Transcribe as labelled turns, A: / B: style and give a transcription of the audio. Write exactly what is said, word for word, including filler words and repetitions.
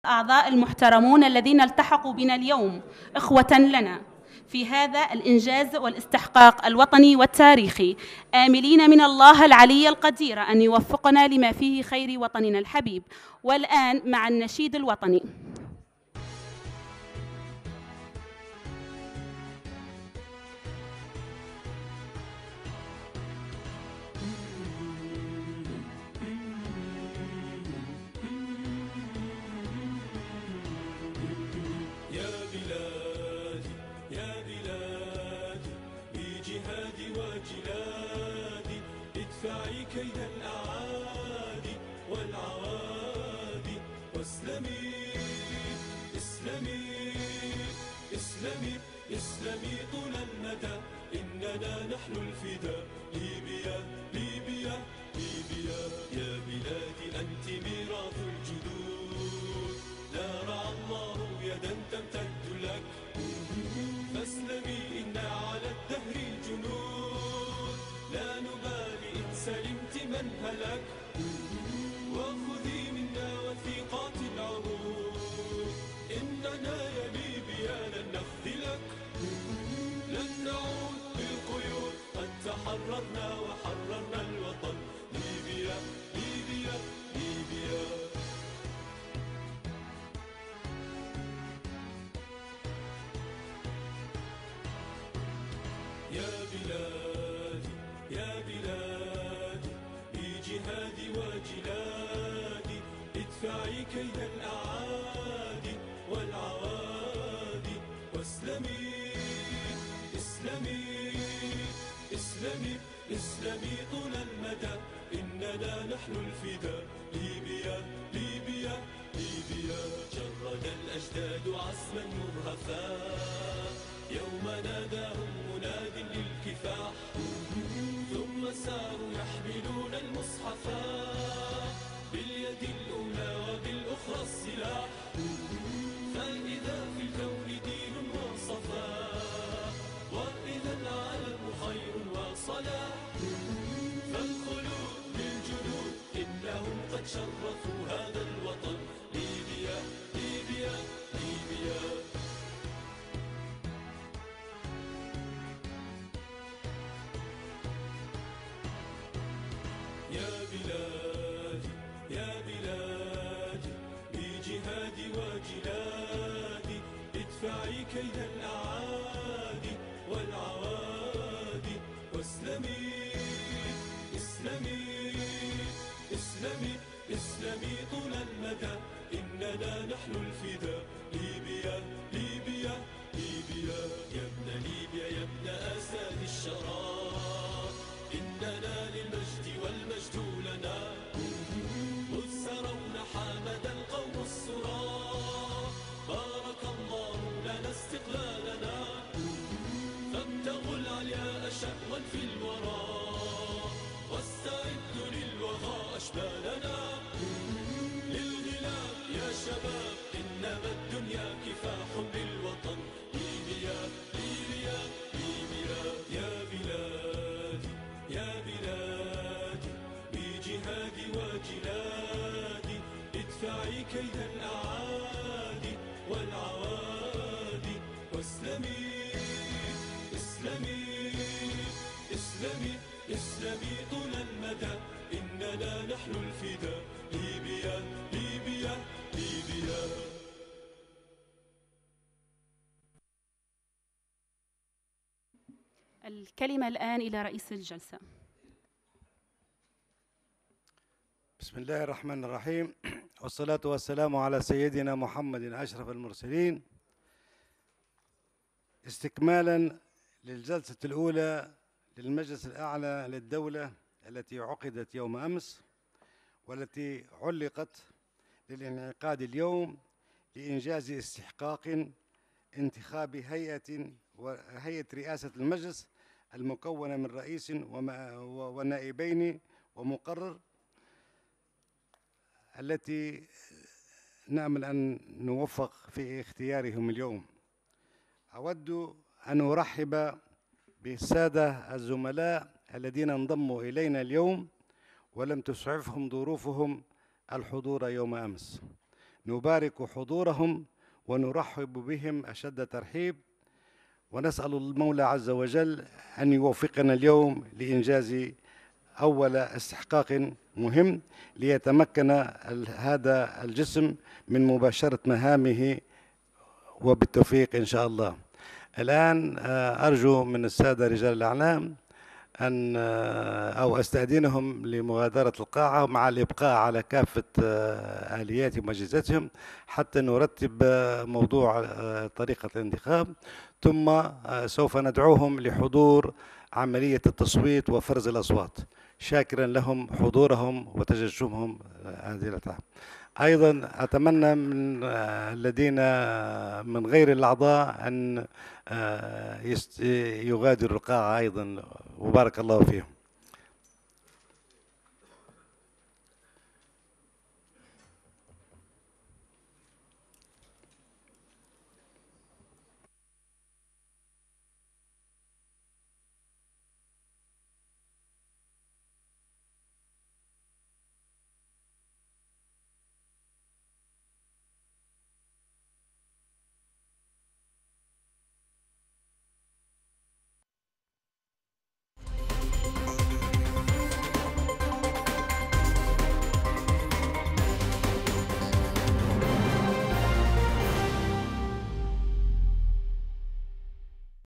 A: الأعضاء المحترمون الذين التحقوا بنا اليوم إخوة لنا في هذا الإنجاز والاستحقاق الوطني والتاريخي، آملين من الله العلي القدير أن يوفقنا لما فيه خير وطننا الحبيب. والآن مع النشيد الوطني.
B: ادفعي كيد الأعادي والعوادي واسلمي اسلمي اسلمي اسلمي طول المدى، إننا نحن الفداء. ليبيا ليبيا ليبيا يا بلادي أنت ميراث الجدود، لا رعى الله يدا تمتد لك، فاسلمي إنا على الدهر جنود، لا نبالي إن سلمت من هلك، وخذي منا وثيقات العهود، إننا يا ليبيا لن نخذلك، لن نعود بالقيود، قد تحررنا وحررنا الوطن. ليبيا ليبيا ليبيا يا بلادي يا بلادي بجهادي وجلادي، ادفعي كيد الأعادي والعوادي واسلمي اسلمي اسلمي اسلمي طول المدى، إننا نحن الفداء. ليبيا ليبيا ليبيا جرد الأجداد عزما مرهفا، يوم ناداهم مناد للكفاح، ثم ساروا يحملون المصحفا، باليد الأولى وبالأخرى السلاح، فإذا في الكون دين وصفا، وإذا العالم خير وصلاح، فالخلود للجنود إنهم قد شرفوا هذا الوطن. ليبيا ليبيا ليبيا يا بلادي يا بلادي بجهادي وجلادي، ادفعي كيد الأعادي والعوادي واسلمي اسلمي اسلمي اسلمي طول المدى، إننا نحن الفداء. ليبيا ليبيا ليبيا يا ابن ليبيا يا ابن أساد الشراب، إننا للمجد والمجد لنا، مذ سرون حامد القوم الصراط، بارك الله لنا استقلالنا، فابتغوا العلياء شهوا في الورى، واستعدوا للوغى أشبالنا، للغلاب يا شباب إنما الدنيا كفاح للوطن. ليبيا ليبيا ليبيا يا بلادي يا بلادي بجهادي وجلادي، ادفعي كيد الأعادي والعوادي واسلمي اسلمي اسلمي اسلمي طول المدى، إننا نحن الفداء. ليبيا ليبيا ليبيا
A: الكلمة الآن إلى رئيس الجلسة.
C: بسم الله الرحمن الرحيم، والصلاة والسلام على سيدنا محمد أشرف المرسلين. استكمالا للجلسة الأولى للمجلس الأعلى للدولة التي عقدت يوم أمس، والتي علقت للانعقاد اليوم لإنجاز استحقاق انتخاب هيئة وهيئة رئاسة المجلس المكونة من رئيس ونائبين ومقرر، التي نأمل أن نوفق في اختيارهم اليوم. أود أن أرحب بالسادة الزملاء الذين انضموا إلينا اليوم ولم تسعفهم ظروفهم الحضور يوم أمس. نبارك حضورهم ونرحب بهم أشد ترحيب، ونسأل المولى عز وجل أن يوفقنا اليوم لإنجاز أول استحقاق مهم ليتمكن هذا الجسم من مباشرة مهامه وبالتوفيق إن شاء الله. الآن أرجو من السادة رجال الأعلام أن أو أستأذنهم لمغادرة القاعة مع الإبقاء على كافة آليات ومجهزاتهم حتى نرتب موضوع طريقة الانتخاب، ثم سوف ندعوهم لحضور عملية التصويت وفرز الأصوات، شاكرا لهم حضورهم وتجشمهم هذه الأتعاب. أيضا أتمنى من الذين من غير الأعضاء أن يغادروا القاعة أيضا، وبارك الله فيهم.